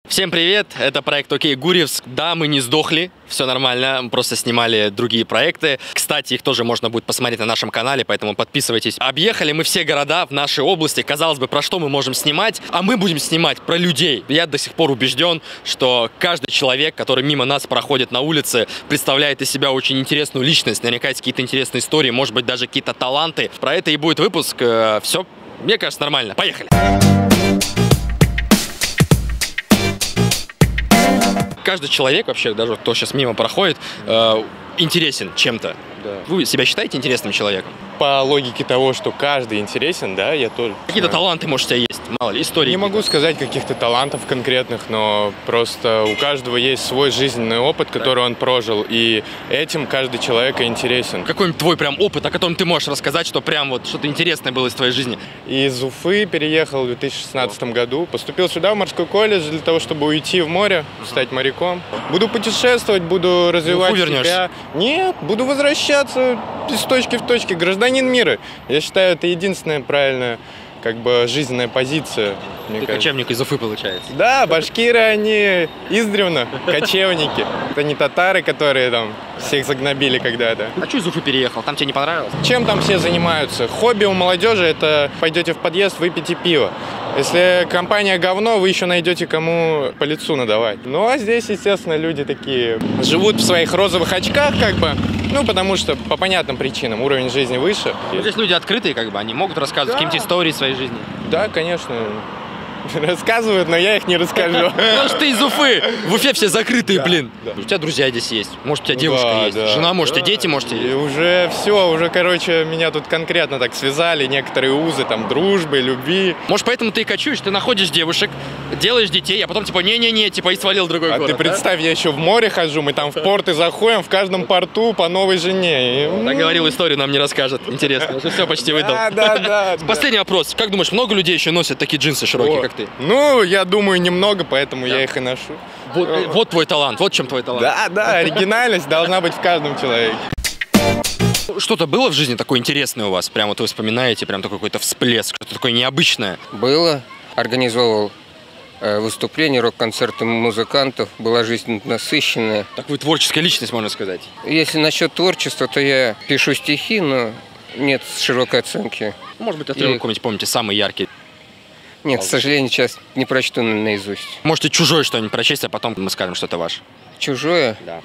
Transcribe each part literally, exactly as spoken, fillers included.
Всем привет, это проект «Окей Гурьевск». Да, мы не сдохли, все нормально, мы просто снимали другие проекты. Кстати, их тоже можно будет посмотреть на нашем канале, поэтому подписывайтесь. Объехали мы все города в нашей области, казалось бы, про что мы можем снимать, а мы будем снимать про людей. Я до сих пор убежден, что каждый человек, который мимо нас проходит на улице, представляет из себя очень интересную личность, наверняка есть какие-то интересные истории, может быть, даже какие-то таланты. Про это и будет выпуск. Все, мне кажется, нормально. Поехали! Каждый человек вообще, даже кто сейчас мимо проходит, э, интересен чем-то. Да. Вы себя считаете интересным человеком? По логике того, что каждый интересен, да, я тоже. Какие-то таланты, может, у тебя есть? Мало ли, истории. Не могу сказать каких-то талантов конкретных, но просто у каждого есть свой жизненный опыт, который он прожил, и этим каждый человек и интересен. Какой-нибудь твой прям опыт, о котором ты можешь рассказать, что прям вот что-то интересное было из твоей жизни? Из Уфы переехал в две тысячи шестнадцатом году, поступил сюда, в морской колледж, для того, чтобы уйти в море, стать моряком. Буду путешествовать, буду развивать себя. Нет, буду возвращаться из точки в точке. Гражданин мира. Я считаю, это единственная правильная, как бы, жизненная позиция. Ты кочевник из Уфы, получается. Да, башкиры, они издревно кочевники. Это не татары, которые там всех загнобили когда-то. А что из Уфы переехал? Там тебе не понравилось? Чем там все занимаются? Хобби у молодежи — это пойдете в подъезд, выпейте пиво. Если компания говно, вы еще найдете кому по лицу надавать. Ну а здесь, естественно, люди такие живут в своих розовых очках, как бы. Ну, потому что по понятным причинам уровень жизни выше. Ну, здесь люди открытые, как бы, они могут рассказывать Да. какие-то истории своей жизни. Да, конечно. Рассказывают, но я их не расскажу. Потому что ты из Уфы. В Уфе все закрытые, Да, блин. да. У тебя друзья здесь есть. Может, у тебя девушка Да, есть. да, Жена, может, да. и дети, может, И и... уже все, уже, короче, меня тут конкретно так связали некоторые узы, там, дружбы, любви. Может, поэтому ты и кочуешь, ты находишь девушек, делаешь детей, а потом типа не-не-не, типа и свалил в другой А город. ты представь, я еще в море хожу, мы там в порты заходим, в каждом порту по новой жене. И, Так говорил, историю нам не расскажет. Интересно, уже все почти выдал. Да, да, да. Последний вопрос. Как думаешь, много людей еще носят такие джинсы широкие, О, как ты? Ну, я думаю, немного, поэтому я их и ношу. Вот, э, вот твой талант, вот в чем твой талант. Да, да, оригинальность должна быть в каждом человеке. Что-то было в жизни такое интересное у вас? Прям вот вы вспоминаете, прям такой какой-то всплеск, что-то такое необычное? Было. Организовывал э, выступления, рок-концерты музыкантов. Была жизнь насыщенная. Так вы творческая личность, можно сказать. Если насчет творчества, то я пишу стихи, но нет широкой оценки. Может быть, отрывок И- какой-нибудь помните, самый яркий. Нет, к сожалению, сейчас не прочту на- наизусть. Можете чужое что-нибудь прочесть, а потом мы скажем, что это ваше. Чужое. Да.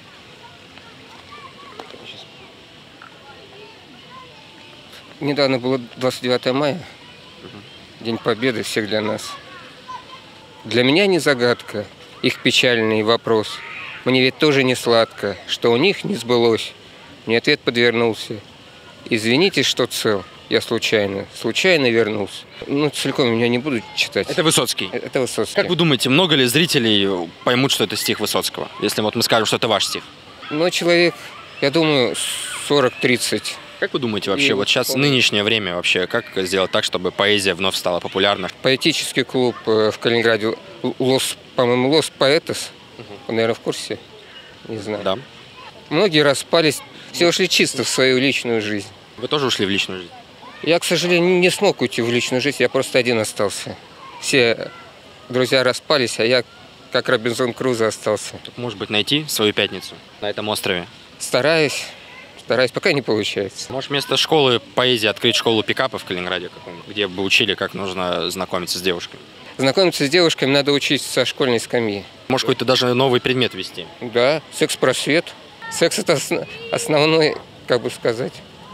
Недавно было двадцать девятое мая. День Победы всех для нас. Для меня не загадка, их печальный вопрос. Мне ведь тоже не сладко, что у них не сбылось. Мне ответ подвернулся. Извините, что цел. Я случайно, случайно вернулся. Ну, целиком я не буду читать. Это Высоцкий. Это Высоцкий. Как вы думаете, много ли зрителей поймут, что это стих Высоцкого? Если вот мы скажем, что это ваш стих. Ну, человек, я думаю, сорок-тридцать. Как вы думаете вообще, И вот сейчас помню. нынешнее время вообще, как сделать так, чтобы поэзия вновь стала популярна? Поэтический клуб э, в Калининграде, Лос, по-моему, Лос Поэтос. Вы, наверное, в курсе? Не знаю. Да. Многие распались, все ушли чисто в свою личную жизнь. Вы тоже ушли в личную жизнь? Я, к сожалению, не смог уйти в личную жизнь, я просто один остался. Все друзья распались, а я, как Робинзон Крузо, остался. Так, может быть, найти свою пятницу на этом острове? Стараюсь, стараюсь, пока не получается. Может, вместо школы поэзии открыть школу пикапа в Калининграде каком-нибудь, где бы учили, как нужно знакомиться с девушками? Знакомиться с девушками надо учиться со школьной скамьи. Может, какой-то даже новый предмет ввести? Да, секс-просвет. Секс – это осно- основной, как бы сказать,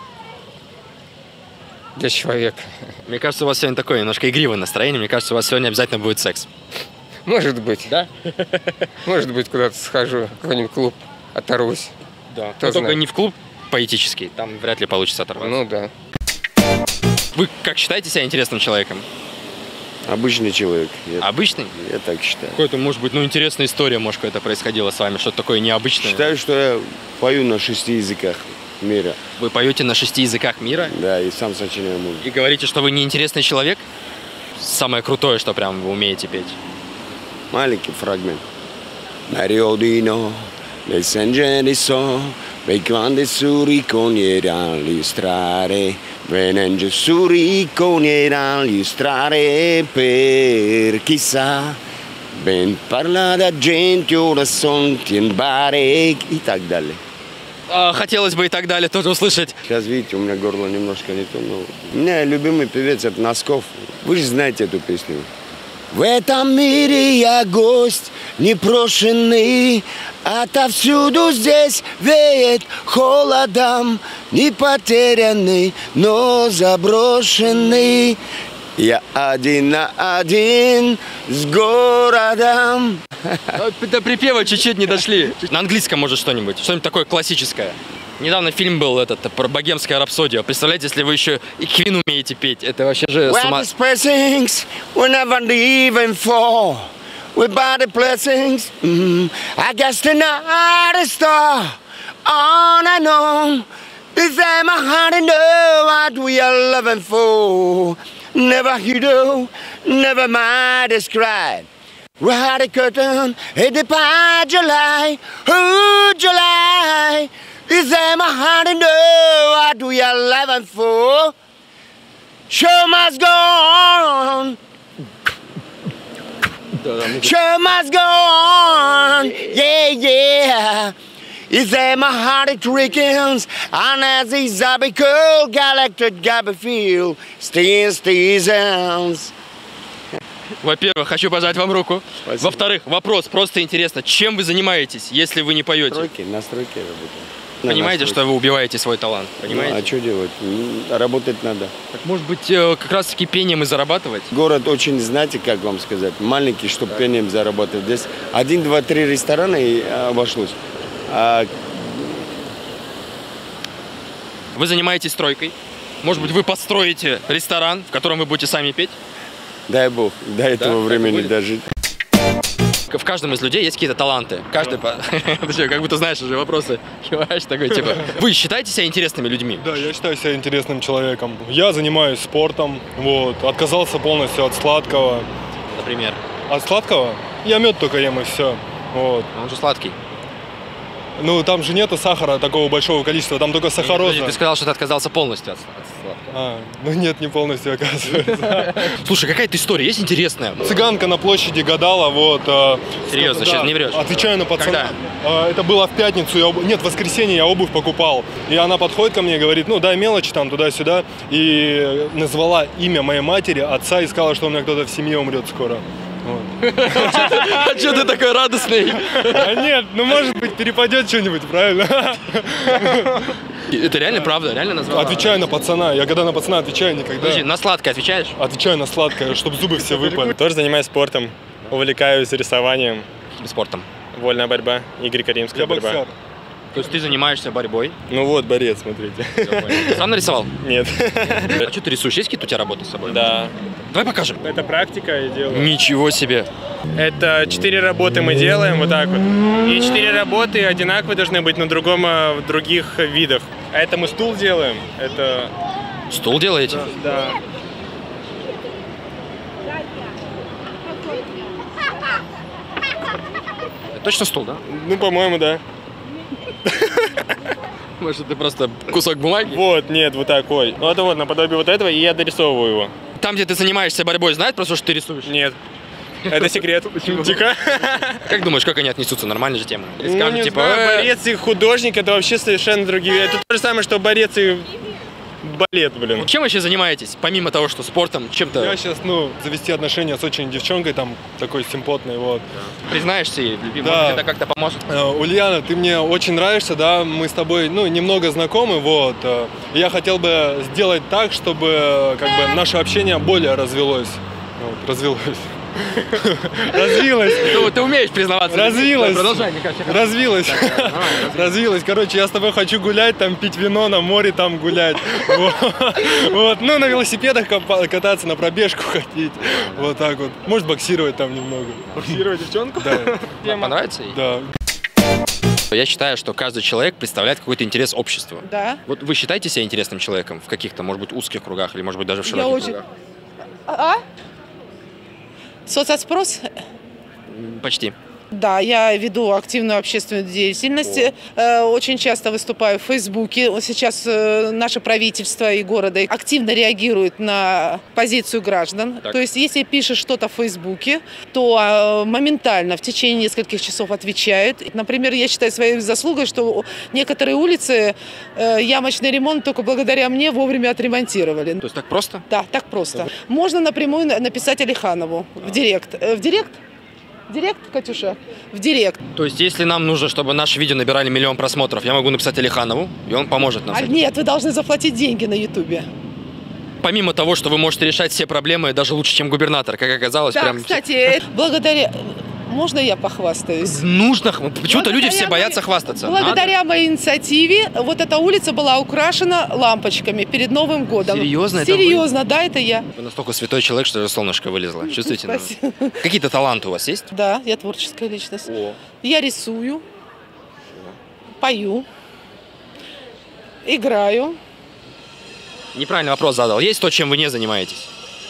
для человека. Мне кажется, у вас сегодня такое немножко игривое настроение. Мне кажется, у вас сегодня обязательно будет секс. Может быть. Да? Может быть, куда-то схожу, в какой-нибудь клуб, оторвусь. Да. Кто Но только знает. не в клуб поэтический, там вряд ли получится оторваться. Ну да. Вы как считаете себя интересным человеком? Обычный человек. Я, Обычный? я так считаю. Какой-то, может быть, ну, интересная история, может, какая-то происходила с вами, что-то такое необычное. Считаю, что я пою на шести языках мира. Вы поете на шести языках мира Да, и сам сочиняю музыку. и говорите, что вы неинтересный человек? Самое крутое, что прям вы умеете петь. Маленький фрагмент. На Риодино, nel Sangere so, per quando su ricognerà le strade, venendo su ricognerà le strade per chissà Ben parla da gente, ora son tien барек и так далее. А, хотелось бы и так далее тоже услышать. Сейчас, видите, у меня горло немножко не то, но... У меня любимый певец это Носков. Вы же знаете эту песню. В этом мире я гость непрошенный, отовсюду здесь веет холодом, не потерянный, но заброшенный. Я один на один с городом. До припева чуть-чуть не дошли. На английском, может, что-нибудь? Что-нибудь такое классическое. Недавно фильм был этот про богемская рапсодия. Представляете, если вы еще и Квин умеете петь. Это вообще же с ума... We never leaving for without the blessings. Mm, I guess the night is star on and on. Is that my heart and know what we are loving for? Never hero, never mind describe. Right the curtain, hit the pie July, oh July. Is that my heart and know what we are living for? Show must go on. Show must go on. Yeah, yeah. Is that my heart it trickens? And as these Zabby cool galactic Gabby feel, stay stay sounds. Во-первых, хочу пожать вам руку. Спасибо. Во-вторых, вопрос просто интересно. Чем вы занимаетесь, если вы не поете? Настройки, настройки работаем. Понимаете, настройки. что вы убиваете свой талант? Понимаете? Ну, а что делать? Работать надо. Так, может быть, как раз-таки пением и зарабатывать? Город очень, знаете, как вам сказать, маленький, чтобы да. пением зарабатывать. Здесь один, два, три ресторана и обошлось. А... Вы занимаетесь стройкой. Может быть, вы построите ресторан, в котором вы будете сами петь? Дай бог, до этого да? времени дожить. В каждом из людей есть какие-то таланты. Каждый по... Ты что, как будто знаешь уже вопросы. Киваешь такой, типа. Вы считаете себя интересными людьми? Да, я считаю себя интересным человеком. Я занимаюсь спортом, вот. Отказался полностью от сладкого. Например? От сладкого? Я мед только ем и все. Вот. Он же сладкий. Ну, там же нету сахара такого большого количества, там только сахароза. Ты сказал, что ты отказался полностью от сладкого. А, ну нет, не полностью, оказывается. Слушай, какая-то история есть интересная? Цыганка на площади гадала, вот. Серьезно, сейчас не врешь? Отвечаю на пацана. Когда? Это было в пятницу, я об... нет, в воскресенье я обувь покупал. И она подходит ко мне и говорит, ну дай мелочи там туда-сюда. И назвала имя моей матери, отца и сказала, что у меня кто-то в семье умрет скоро. Вот. А что ты такой радостный? А нет, ну может быть перепадет что-нибудь, правильно? Это реально правда? Реально назвала? Отвечаю на пацана. Я когда на пацана отвечаю, никогда. Подожди, на сладкое отвечаешь? Отвечаю на сладкое, чтобы зубы все выпали. Тоже занимаюсь спортом, увлекаюсь рисованием. Каким спортом? Вольная борьба, Игорь Каримская Я борьба. боксер. То есть ты занимаешься борьбой? Ну вот, борец, смотрите. Ты сам нарисовал? Нет. А что ты рисуешь? Есть какие-то у тебя работы с собой? Да. Давай покажем. Это практика я делаю. Ничего себе. Это четыре работы мы делаем вот так вот. И четыре работы одинаковые должны быть на другом, в других видах. А это мы стул делаем. Это... Стул делаете? Да. Это точно стул, да? Ну, по-моему, да. Может, ты просто кусок бумаги? Вот, нет, вот такой. Вот, вот, наподобие вот этого, и я дорисовываю его. Там, где ты занимаешься борьбой, знают просто, что ты рисуешь? Нет. Это секрет. Тихо. Как думаешь, как они отнесутся? Нормальная же тема. Или Ну, скажут, не типа, знаю, «Э, борец и художник это вообще совершенно другие. Это то же самое, что борец и балет, блин. Чем вообще занимаетесь? Помимо того, что спортом, чем-то Я сейчас, ну, завести отношения с очень девчонкой, там, такой симпотной, вот. признаешься ей в любви? Да. Может, это как-то поможет? Э, Ульяна, ты мне очень нравишься, да, мы с тобой, ну, немного знакомы, вот. э, и Я хотел бы сделать так, чтобы, э, как бы, наше общение более развелось. Вот, развелось. Развилось. Ты, ты умеешь признаваться. Развилось. Да, продолжай, мне кажется. Развилось. Развилось. Короче, я с тобой хочу гулять, там, пить вино, на море там гулять. Вот. Вот. Ну, на велосипедах кататься, на пробежку ходить. Вот так вот. Может, боксировать там немного. Боксировать девчонку? Да. Понравится ей? Да. Я считаю, что каждый человек представляет какой-то интерес общества. Да. Вот вы считаете себя интересным человеком в каких-то, может быть, узких кругах или, может быть, даже в Я широких очень... кругах? А? Соцопрос? М, Почти. Да, я веду активную общественную деятельность. О. Очень часто выступаю в Фейсбуке. Сейчас наше правительство и города активно реагирует на позицию граждан. Так. То есть, если пишешь что-то в Фейсбуке, то моментально в течение нескольких часов отвечают. Например, я считаю своей заслугой, что некоторые улицы ямочный ремонт только благодаря мне вовремя отремонтировали. То есть так просто? Да, так просто. Можно напрямую написать Алиханову в директ. В директ? В директ, Катюша? В директ. То есть, если нам нужно, чтобы наши видео набирали миллион просмотров, я могу написать Алиханову, и он поможет нам. А нет, вы должны заплатить деньги на Ютубе. Помимо того, что вы можете решать все проблемы даже лучше, чем губернатор, как оказалось. Да, прям... кстати, благодаря... Можно я похвастаюсь? Нужно. Почему-то люди все боятся моей... хвастаться. Благодаря Надо. моей инициативе вот эта улица была украшена лампочками перед Новым годом. Серьезно? Серьезно, это вы? Да, это я. Вы настолько святой человек, что солнышко вылезло. Чувствуете? Какие-то таланты у вас есть? Да, я творческая личность. О. Я рисую, О. пою, играю. Неправильный вопрос задал. Есть то, чем вы не занимаетесь?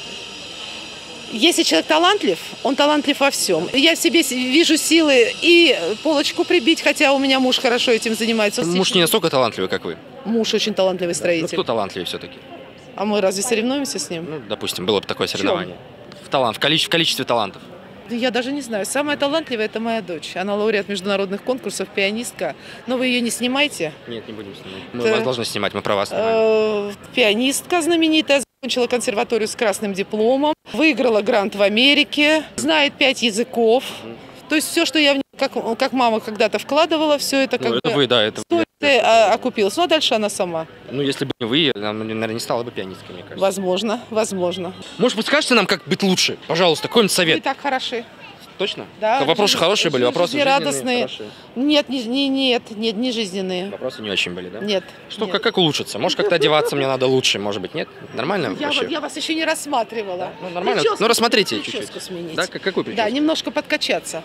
Если человек талантлив, он талантлив во всем. Я в себе вижу силы и полочку прибить, хотя у меня муж хорошо этим занимается. Он муж не настолько талантливый, как вы? Муж очень талантливый строитель. Ну, кто талантливый все-таки? А мы разве соревнуемся с ним? Ну, допустим, было бы такое соревнование. В талант, в количестве, в количестве талантов. Я даже не знаю. Самая талантливая – это моя дочь. Она лауреат международных конкурсов, пианистка. Но вы ее не снимайте. Нет, не будем снимать. Мы вас должны снимать, мы про вас снимаем. Пианистка знаменитая. Закончила консерваторию с красным дипломом, выиграла грант в Америке, знает пять языков. То есть все, что я в нее, как, как мама когда-то вкладывала, все это как ну, бы это вы, да, это стоит, а, окупилось. Ну, а дальше она сама. Ну, если бы не вы, она, наверное, не стала бы пианисткой, мне кажется. Возможно, возможно. Может быть, скажете нам, как быть лучше? Пожалуйста, какой-нибудь совет. Вы так хороши. Точно? Да. Вопросы хорошие были, вопросы радостные. Нет, не, не, нет, нет, не жизненные. Вопросы не очень были, да? Нет. Что, нет. Как, как улучшиться? Может, как-то одеваться мне надо лучше, может быть, нет? Нормально я, вообще? Я вас еще не рассматривала. Ну, нормально. Прическу, ну, рассмотрите прическу чуть-чуть. Сменить. Да, как, какую прическу? Да, немножко подкачаться.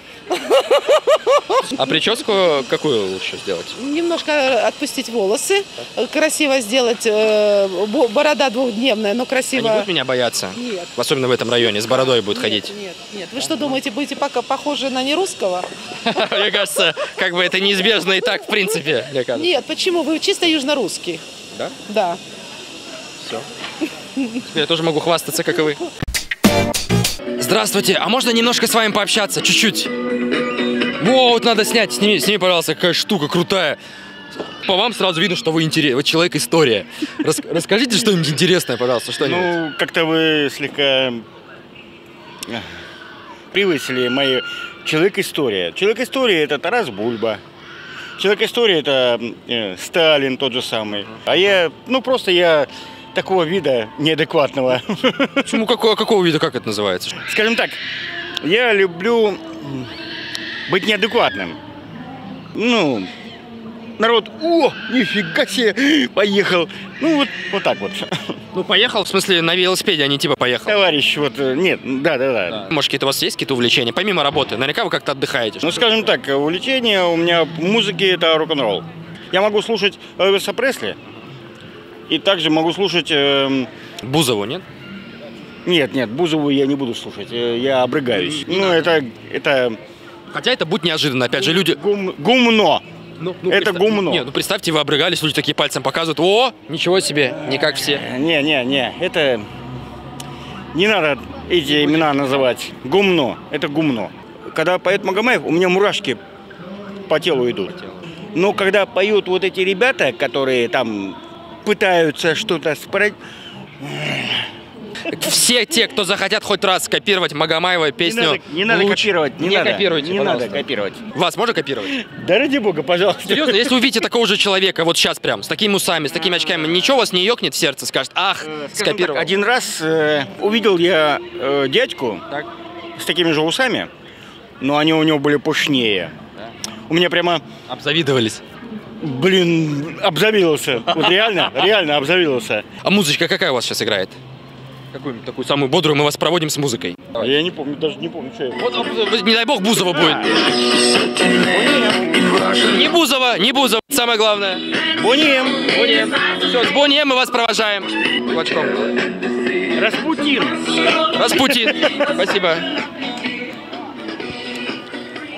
А прическу какую лучше сделать? Немножко отпустить волосы, красиво сделать, борода двухдневная, но красиво. Они будут меня бояться? Нет. Особенно в этом районе, с бородой будут нет, ходить? Нет, нет. Вы что думаете, будете пока похожи на нерусского? Мне кажется, как бы это неизбежно и так, в принципе. Нет, почему? Вы чисто южнорусский. Да? Да. Все. Я тоже могу хвастаться, как и вы. Здравствуйте, а можно немножко с вами пообщаться? Чуть-чуть. Вот, надо снять. Сними, сними, пожалуйста, какая штука крутая. По вам сразу видно, что вы интересный. Вы человек-история. Рас, расскажите что-нибудь интересное, пожалуйста, что-нибудь. Ну, как-то вы слегка превысили мои... Человек-история. Человек-история – это Тарас Бульба. Человек-история – это э, Сталин тот же самый. А я, ну, просто я... такого вида неадекватного. Почему? Какого, какого вида? Как это называется? Скажем так, я люблю быть неадекватным. Ну, народ, о, нифига себе, поехал. Ну, вот, вот так вот. Ну, поехал, в смысле, на велосипеде, а не типа поехал. Товарищ, вот, нет, да-да-да. Да. Может, какие-то у вас есть какие-то увлечения? Помимо работы, наверняка вы как-то отдыхаете. Ну, скажем так, увлечение у меня музыки – это рок-н-ролл. Я могу слушать Элвиса Пресли. И также могу слушать... Э, Бузову, нет? Нет, нет, Бузову я не буду слушать, я обрыгаюсь. Не ну, это, это... Хотя это будет неожиданно, опять же, люди... Гум, гумно. Ну, ну, это представь... гумно. Не, ну представьте, вы обрыгались, люди такие пальцем показывают. О, ничего себе, не как все. Не, не, не, это... Не надо эти имена называть. Гумно, это гумно. Когда поет Магомаев, у меня мурашки по телу идут. Но когда поют вот эти ребята, которые там... пытаются что-то спорить. Все те, кто захотят хоть раз скопировать Магомаева песню... Не надо, не надо луч... копировать, не, не надо. копируйте, не пожалуйста. надо копировать. Вас можно копировать? Да ради бога, пожалуйста. Серьезно, если вы увидите такого же человека, вот сейчас прям, с такими усами, с такими очками, ничего вас не ёкнет в сердце, скажет, ах, скопировал. Так, один раз э, увидел я э, дядьку так. с такими же усами, но они у него были пушнее. Да. У меня прямо... Обзавидовались. Блин, обзавидовался. Вот реально, реально обзавидовался. А музычка какая у вас сейчас играет? Какую-нибудь такую самую бодрую мы вас проводим с музыкой. Давай. Я не помню, даже не помню, что я... Вот, не дай бог, Бузова будет. Не Бузова, не Бузова, самое главное. Бонни-М. Бонни-М. Все, с Бонни-М мы вас провожаем. Кулачком. Распутин. Распутин. Спасибо.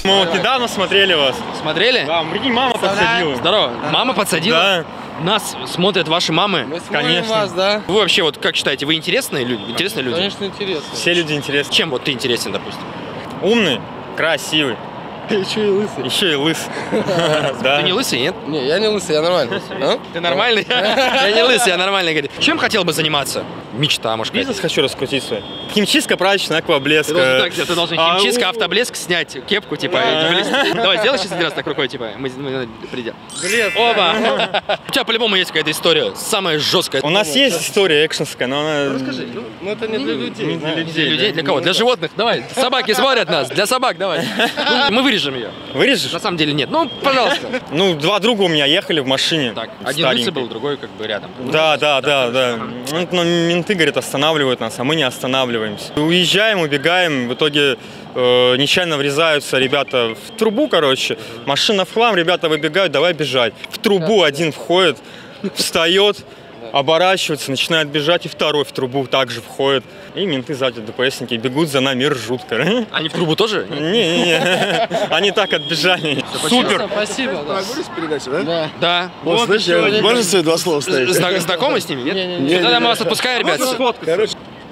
Мы вот недавно смотрели вас. Смотрели? Да, прикинь, мама подсадила. Здорово. Мама подсадила? Да. Нас смотрят ваши мамы? Мы смотрим Конечно. вас, да? Вы вообще, вот как считаете, вы интересные люди? Интересные люди? Конечно, интересно. Все люди интересны. Чем вот ты интересен, допустим? Умный, красивый. Еще и лысый. Еще и лыс. Ты не лысый, нет? Не, я не лысый, я нормальный. А? Ты нормальный? Я не лысый, я нормальный, говорит. Чем хотел бы заниматься? Мечта, может, Бизнес какая-то. хочу раскрутить свой. Химчистка, прачечная, акваблеск. Ты должен, так, ты должен А, химчистка, у- автоблеск снять, кепку, типа, и блеск. Давай, сделай сейчас один раз так рукой, типа, мы, мы придем. Блеск. Оба! У тебя по-любому есть какая-то история, самая жесткая. У нас есть история экшенская, но она... Расскажи. Ну, Ну это не для людей. Не для для людей. людей, для кого? Для животных, давай. Собаки смотрят нас, для собак, давай. Ну, мы вырежем ее. Вырежешь? На самом деле нет. Ну, пожалуйста. Ну, два друга у меня ехали в машине. Так, один старенькой. лысый был, другой как бы рядом. Да, да, да, да. Ну, но менты, говорят, останавливают нас, а мы не останавливаемся. Уезжаем, убегаем, в итоге э, нечаянно врезаются ребята в трубу, короче. Машина в хлам, ребята выбегают, давай бежать. В трубу один входит, встает, оборачивается, начинает бежать, и второй в трубу также входит. И менты сзади, ДПСники, бегут за нами, ржут, короче. Они в трубу тоже? Не-не-не, они так отбежали. Супер! Спасибо, да. Передача, да? Да. Да. Вот, слышь, я- можно свои два слова вставить? Зна- Знакомы с ними, нет? Не-не-не. Всё, тогда мы вас отпускаем, ребят. Короче,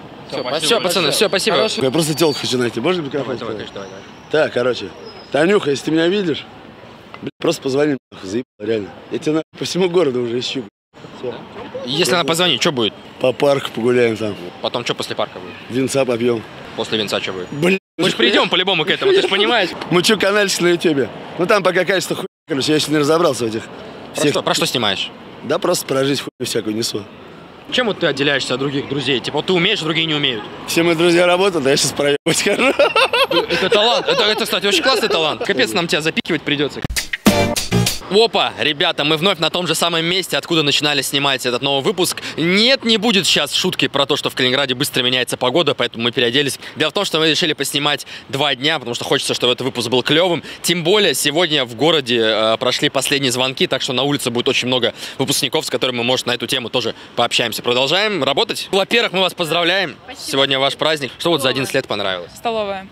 Все, пацаны, все, спасибо. я просто телку хочу найти. Можно микрофон? Давай, сказать? давай, давай. Так, короче. Танюха, если ты меня видишь, блин, просто позвони, нахуй, заебал, реально. Я тебя нахуй по всему городу уже ищу. Все. Если она позвонит, что будет? По парку погуляем там. Потом что после парка будет? Винца попьем. После венца что будет? Блин. Мы же придем по-любому к этому, ты же понимаешь. Мучу канальчик на ютубе. Ну там пока качество хуй, короче, я еще не разобрался в этих Про всех. что, про что снимаешь? Да просто про жизнь хуй всякую несу. Чем вот ты отделяешься от других друзей? Типа, вот ты умеешь, другие не умеют. Все мои друзья работают, а я сейчас проебать скажу. Это талант. Это, это, кстати, очень классный талант. Капец, нам тебя запикивать придется. Опа, ребята, мы вновь на том же самом месте, откуда начинали снимать этот новый выпуск. Нет, не будет сейчас шутки про то, что в Калининграде быстро меняется погода, поэтому мы переоделись. Дело в том, что мы решили поснимать два дня, потому что хочется, чтобы этот выпуск был клевым. Тем более, сегодня в городе э, прошли последние звонки, так что на улице будет очень много выпускников, с которыми мы, может, на эту тему тоже пообщаемся. Продолжаем работать. Во-первых, мы вас поздравляем. Спасибо. Сегодня ваш праздник. Что вот за одиннадцать лет понравилось? Столовая.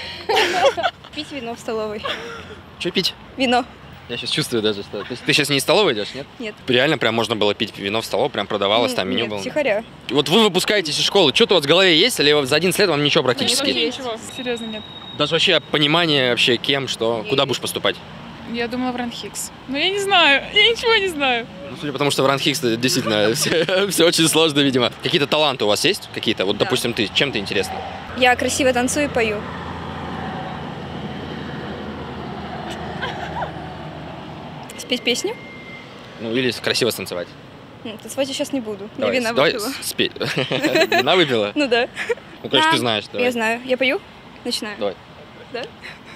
Пить вино в столовой. Что пить? Вино. Я сейчас чувствую даже, что... Ты, ты сейчас не из столовой идешь, нет? Нет. Реально прям можно было пить вино в столовой, прям продавалось, там меню Нет, было. втихаря. Вот вы выпускаетесь из школы, что-то вот в голове есть, или за одиннадцать лет вам ничего практически? Ничего, серьезно нет. Даже вообще понимание вообще кем, что, куда будешь поступать? Я думала в Ранхикс. Но я не знаю, я ничего не знаю. Ну, судя по тому, что в Ранхикс действительно все, все очень сложно, видимо. Какие-то таланты у вас есть? Какие-то? Вот, Да. допустим, ты, чем ты интересна? Я красиво танцую и пою. Спеть песню? Ну, или красиво станцевать. М, Танцевать я сейчас не буду. Я Давай, вина давай выпила. спеть. Вина выпила? Ну да. Ну, конечно, ты На- знаешь. давай. Я знаю. Я пою? Начинаю. Давай. Да?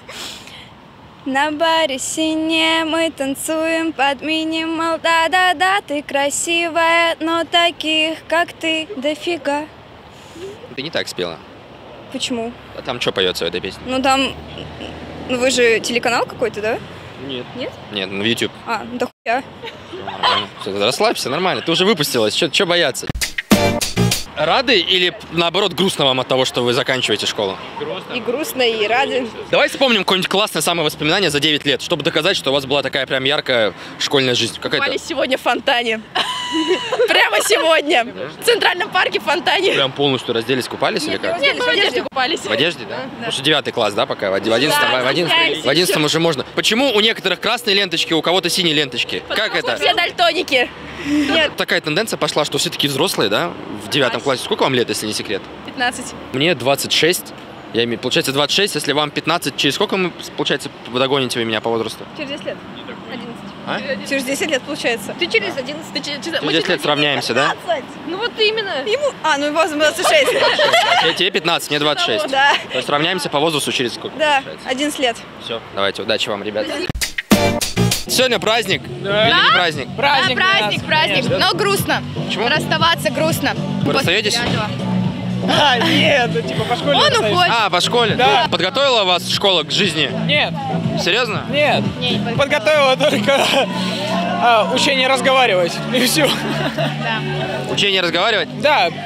На баре сине мы танцуем под минимал. Да-да-да, ты красивая, но таких, как ты, дофига. Ты не так спела. Почему? А там что поется в этой песне? Ну там, ну вы же телеканал какой-то, да? Нет. Нет? Нет, на YouTube. А, ну да хуя. Все, расслабься, нормально. Ты уже выпустилась, что бояться? Рады или, наоборот, грустно вам от того, что вы заканчиваете школу? И грустно, и рады. Давай вспомним какое-нибудь классное самое воспоминание за девять лет, чтобы доказать, что у вас была такая прям яркая школьная жизнь. Какая-то Купались сегодня в фонтане. Прямо сегодня. В Центральном парке в фонтане. прям полностью разделись, купались или как? Нет, мы в одежде купались. В одежде, да? Ну что, девятый класс, да, пока? В одиннадцатом, в одиннадцатом, в одиннадцатом уже можно. Почему у некоторых красные ленточки, у кого-то синие ленточки? Как это? Все дальтоники. Нет, Такая тенденция пошла, что все такие взрослые, да, в девятом классе. Сколько вам лет, если не секрет? пятнадцать. Мне двадцать шесть. Я имею, получается, двадцать шесть, если вам пятнадцать, через сколько мы, получается, вы догоните вы меня по возрасту? Через десять лет. одиннадцать. А? Через десять лет получается. Ты через одиннадцать. Ты через, Через десять лет сравняемся, да? Ну вот именно. Ему... А, ну его двадцать шесть. Я- Тебе пятнадцать, мне двадцать шесть. Да. То есть равняемся по возрасту через сколько? Да, получается? одиннадцать лет. Все, давайте, удачи вам, ребята. Сегодня праздник. Или не праздник? Праздник, да, праздник, праздник. Но грустно. Почему? Расставаться грустно. Вы расстаетесь? А, нет, ну, типа по школе. Он расстаешься. уходит. А, по школе? Да. Подготовила вас школа к жизни? Нет, Серьезно? нет. Подготовила только а, учение разговаривать. И все. Учение разговаривать? Да,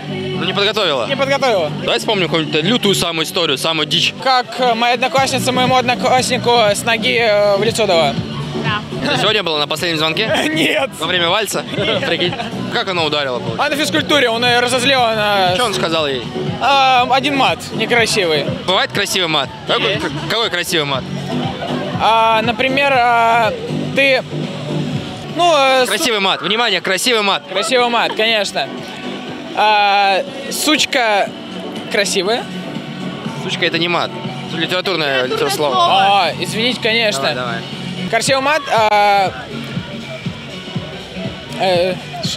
Ну не подготовила? Не подготовила. Давай вспомним какую-нибудь лютую самую историю, самую дичь. Как моя одноклассница моему однокласснику с ноги в лицо дала. Да. Это сегодня было на последнем звонке? Нет. Во время вальса? Прикинь. Как она ударила? А на физкультуре, он ее разозлил. Она... Что он сказал ей? А, один мат, некрасивый. Бывает красивый мат? Какой, какой красивый мат? А, например, а, ты... Ну, красивый су... мат. Внимание, красивый мат. Красивый мат, конечно. А, сучка красивая. Сучка это не мат. Литературное, литературное слово. А, извините, конечно. Давай, давай. Красивый мат. А, э,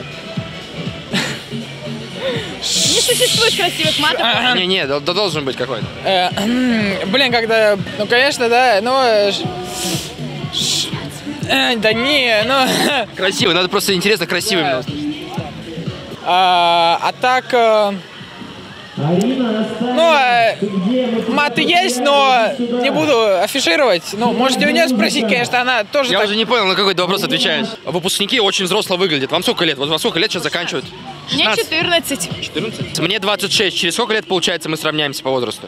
Не существует красивых матов. Не-не, да должен быть какой-то. Э, блин, когда... Ну, конечно, да, но... Э, да не, ну... Красивый, надо просто интересно красивым. Да. А, а так... Э, ну, э, маты есть, но не буду афишировать. Ну, можете у нее спросить, конечно, она тоже... Я так... уже не понял, на какой ты вопрос отвечаешь. Выпускники очень взросло выглядят. Вам сколько лет? Вот во сколько лет сейчас заканчивают? Мне четырнадцать. четырнадцать? Мне двадцать шесть. Через сколько лет, получается, мы сравняемся по возрасту?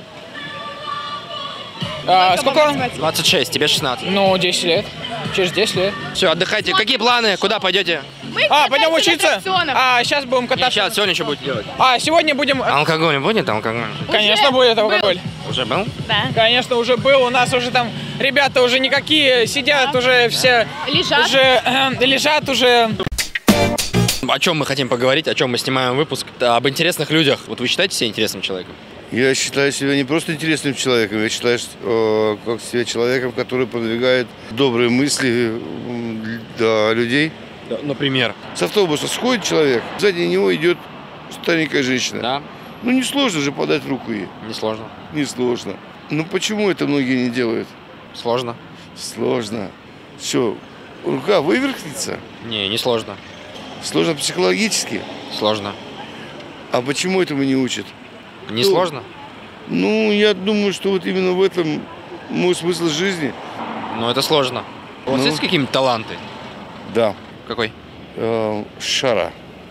А, сколько? двадцать шесть, тебе шестнадцать. Ну, десять лет. Через десять лет. Все, отдыхайте. Какие планы? Куда пойдете? Мы а, пойдем учиться. А, сейчас будем кататься. Сейчас, сегодня что будете делать? А, сегодня будем... Алкоголь будет? Алкоголь? Конечно, будет алкоголь. Был. Уже был? Да. Конечно, уже был. У нас уже там ребята уже никакие сидят, да. уже все... Лежат. Уже э, лежат уже... О чем мы хотим поговорить, о чем мы снимаем выпуск? Об интересных людях. Вот вы считаете себя интересным человеком? Я считаю себя не просто интересным человеком, я считаю э, как себя человеком, который продвигает добрые мысли для людей. Да, например? С автобуса сходит человек, сзади него идет старенькая женщина. Да. Ну не сложно же подать руку ей. Не сложно. Не сложно. Ну почему это многие не делают? Сложно. Сложно. Все, рука выверхнется? Не, не сложно. Сложно психологически? Сложно. А почему этому не учат? Не ну, сложно? Ну, я думаю, что вот именно в этом мой смысл жизни. Ну, это сложно. У вас ну, есть какие-нибудь таланты? Да. Какой? Э, шара.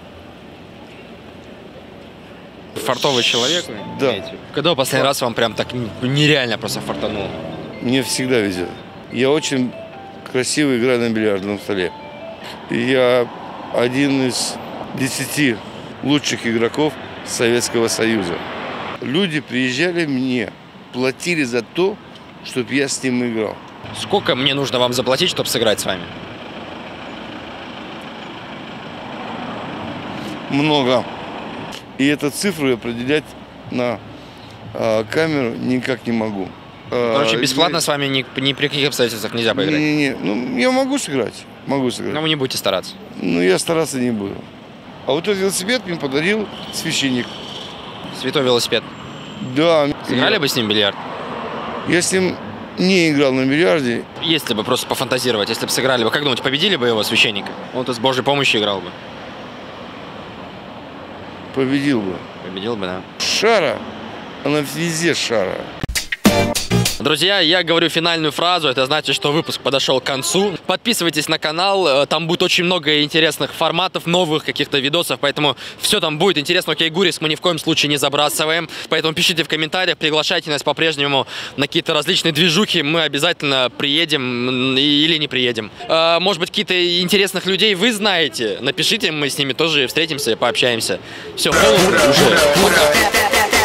Фартовый человек? Да. Когда в последний раз вам прям так нереально просто фартануло? Мне всегда везет. Я очень красиво играю на бильярдном столе. Я один из десяти лучших игроков Советского Союза. Люди приезжали мне, платили за то, чтобы я с ним играл. Сколько мне нужно вам заплатить, чтобы сыграть с вами? Много. И эту цифру определять на э, камеру никак не могу. Короче, бесплатно с вами ни, ни при каких обстоятельствах нельзя поиграть? Не-не-не, ну я могу сыграть, могу сыграть. Но вы не будете стараться? Ну я стараться не буду. А вот этот велосипед мне подарил священник. Святой велосипед? Да. Сыграли я... бы с ним бильярд? Я с ним не играл на бильярде. Если бы просто пофантазировать, если бы сыграли бы, как думаете, победили бы его священника? Он-то с Божьей помощью играл бы. Победил бы. Победил бы, да. Шара, она везде шара. Друзья, я говорю финальную фразу, это значит, что выпуск подошел к концу. Подписывайтесь на канал, там будет очень много интересных форматов, новых каких-то видосов, поэтому все там будет интересно. Окей, Гурис мы ни в коем случае не забрасываем, поэтому пишите в комментариях, приглашайте нас по-прежнему на какие-то различные движухи, мы обязательно приедем или не приедем. Может быть, какие-то интересных людей вы знаете, напишите, мы с ними тоже встретимся, пообщаемся. Все, уже. Пока.